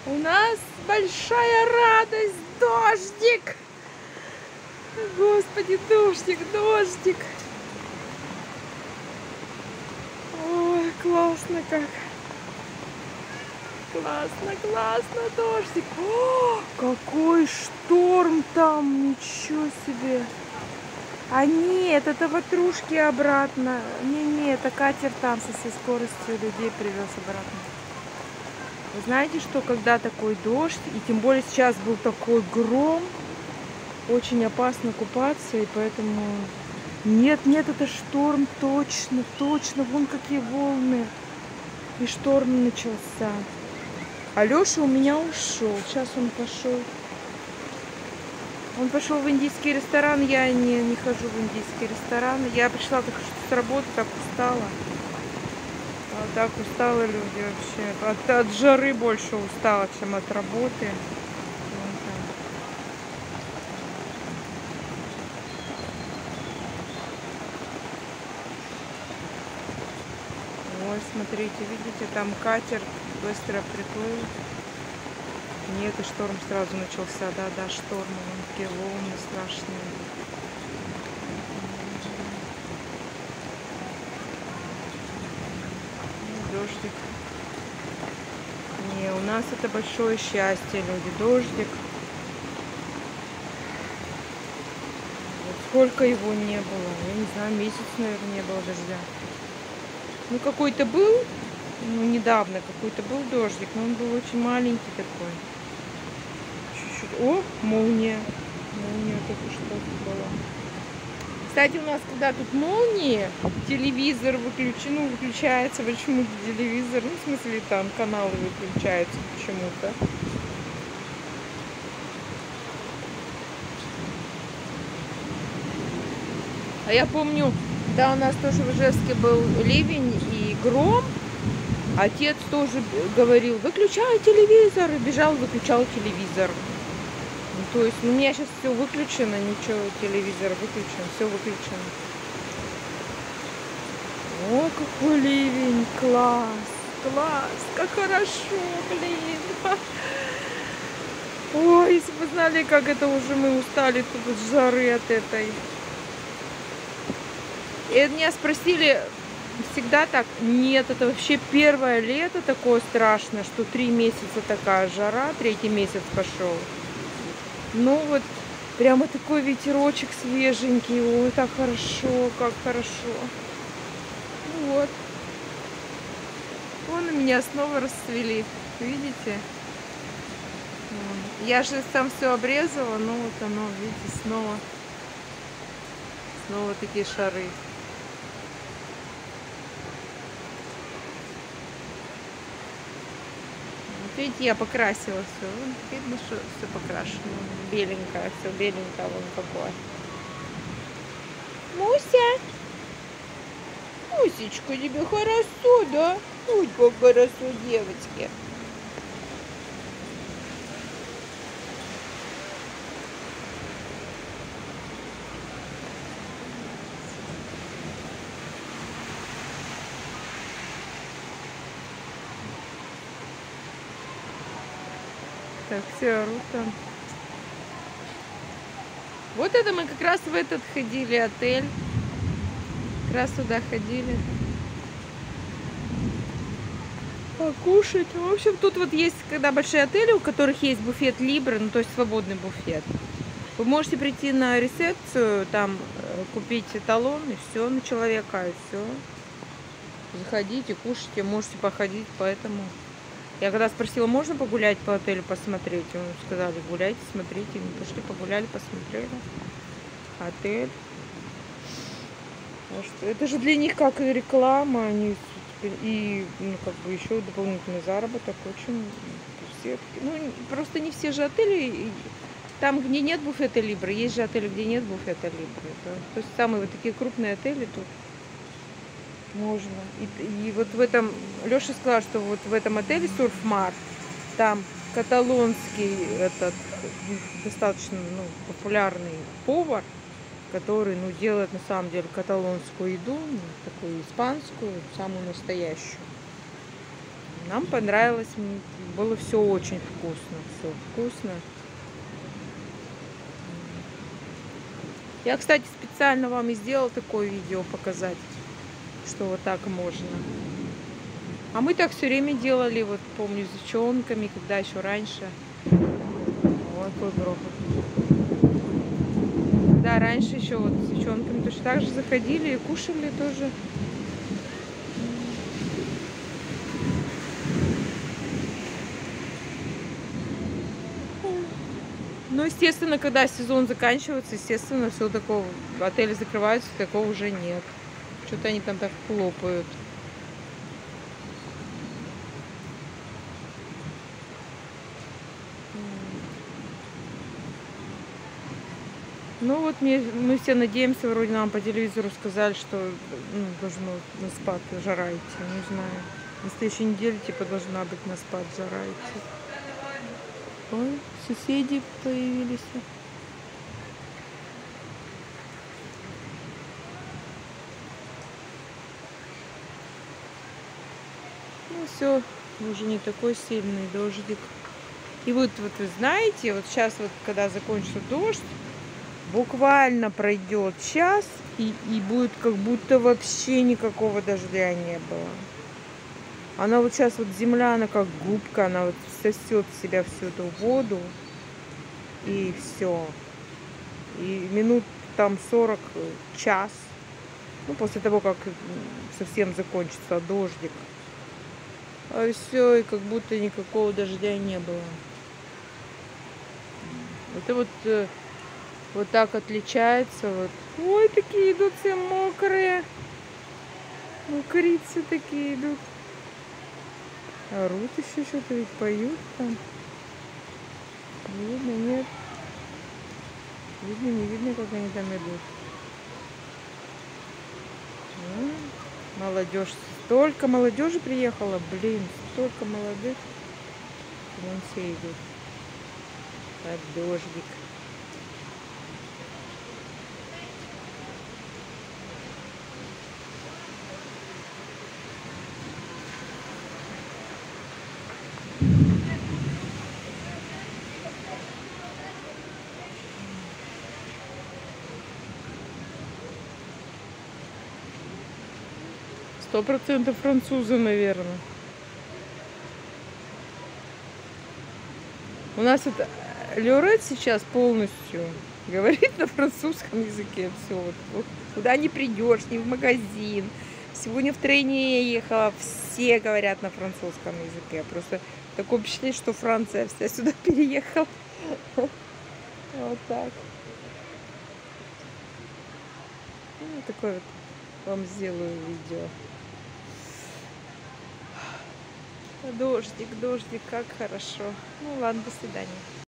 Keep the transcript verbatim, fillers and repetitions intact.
У нас большая радость, дождик. Господи, дождик, дождик. Ой, классно как. Классно, классно, дождик. О, какой шторм там, ничего себе. А нет, это ватрушки обратно. Не-не, это катер там со всей скоростью людей привез обратно. Вы знаете, что когда такой дождь, и тем более сейчас был такой гром, очень опасно купаться, и поэтому... Нет, нет, это шторм, точно, точно, вон какие волны. И шторм начался. А Леша у меня ушел, сейчас он пошел. Он пошел в индийский ресторан, я не, не хожу в индийский ресторан. Я пришла так с работы, так устала. А так устала люди вообще. От, от жары больше устала, чем от работы. Ой, смотрите, видите, там катер быстро приплыл. Нет, и шторм сразу начался. Да-да, шторм. Вон такие волны страшные. Дождик. Не, у нас это большое счастье, люди. Дождик. Вот сколько его не было. Я не знаю, месяц, наверное, не было дождя. Ну, какой-то был, ну, недавно какой-то был дождик, но он был очень маленький такой. Чуть-чуть. О, молния. Молния только что была. Кстати, у нас, когда тут молнии, телевизор выключен, ну, выключается почему-то телевизор. Ну, в смысле, там каналы выключаются почему-то. А я помню, да, у нас тоже в Ижевске был ливень и гром. Отец тоже говорил, выключай телевизор. И бежал, выключал телевизор. Ну, то есть, ну, у меня сейчас все выключено, ничего, телевизор выключен, все выключено. О, какой ливень, класс, класс, как хорошо, блин. Ой, если бы знали, как это уже мы устали тут от жары от этой. И меня спросили, всегда так? Нет, это вообще первое лето такое страшное, что три месяца такая жара, третий месяц пошел. Ну вот, прямо такой ветерочек свеженький, ой, так хорошо, как хорошо. Ну вот. Вон у меня снова расцвели, видите? Я же там все обрезала, но вот оно, видите, снова, снова такие шары. Видите, я покрасила все. Видно, что все покрашено. Беленькое, все беленькое, вон какое. Муся! Мусечка, тебе хорошо, да? Ой, как хорошо, девочки. Так, все орут там. Вот это мы как раз в этот ходили отель. Как раз сюда ходили. Покушать. В общем, тут вот есть, когда большие отели, у которых есть буфет Libra, ну то есть свободный буфет. Вы можете прийти на рецепцию, там купить талон и все на человека, и все. Заходите, кушайте, можете походить, поэтому... Я когда спросила, можно погулять по отелю, посмотреть? Ему сказали, гуляйте, смотрите. Мы пошли, погуляли, посмотрели. Отель. Потому что это же для них как и реклама, они и, ну, как бы еще дополнительный заработок. Очень все, ну, просто не все же отели. Там, где нет буфета Libra, есть же отели, где нет буфета Libra. Да? То есть самые вот такие крупные отели тут. Можно. И, и вот в этом, Леша сказал, что вот в этом отеле Сурфмар, там каталонский этот достаточно, ну, популярный повар, который, ну, делает на самом деле каталонскую еду, ну, такую испанскую, самую настоящую. Нам понравилось, было все очень вкусно, все вкусно. Я, кстати, специально вам и сделал такое видео показать, что вот так можно. А мы так все время делали, вот помню, с девчонками, когда еще раньше. Вот какой грохот. Да, раньше еще вот с девчонками точно так же заходили и кушали тоже. Ну, естественно, когда сезон заканчивается, естественно, все такого, отели закрываются, такого уже нет. Что-то они там так хлопают. Ну вот мне, мы все надеемся, вроде нам по телевизору сказали, что ну, должно на спад жара идти, не знаю. На следующей неделе типа должна быть на спад жара идти. Ой, соседи появились. Ну все, уже не такой сильный дождик. И вот, вот вы знаете, вот сейчас вот, когда закончится дождь, буквально пройдет час, и, и будет как будто вообще никакого дождя не было. Она вот сейчас, вот земля, она как губка, она вот сосет в себя всю эту воду, и все. И минут там сорок, час, ну, после того, как совсем закончится дождик, а все, и как будто никакого дождя не было. Это вот, вот так отличается. Вот. Ой, такие идут все мокрые. Мокрицы такие идут. Орут еще что-то, ведь поют там. Видно, нет. Видно, не видно, как они там идут. А, молодежь. Столько молодежи приехала, блин, столько молодых. Вон все идут. Под дождик. Сто процентов французы, наверное. У нас это Лёрет сейчас полностью говорит на французском языке. Все, вот, вот, куда не придешь, ни в магазин. Сегодня в тройне ехала, все говорят на французском языке. Просто такое впечатление, что Франция вся сюда переехала. Вот так. Ну, такое вот вам сделаю видео. Дождик, дождик, как хорошо. Ну ладно, до свидания.